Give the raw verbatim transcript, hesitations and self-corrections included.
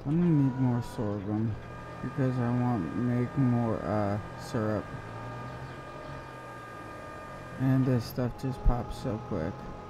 I'm gonna need more sorghum because I want to make more uh, syrup. And this stuff just pops so quick.